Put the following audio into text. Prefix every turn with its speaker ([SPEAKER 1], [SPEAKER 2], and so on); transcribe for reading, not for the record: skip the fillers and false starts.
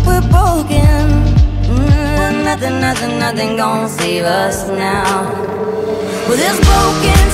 [SPEAKER 1] we're broken. Nothing gonna save us now. Well, this broken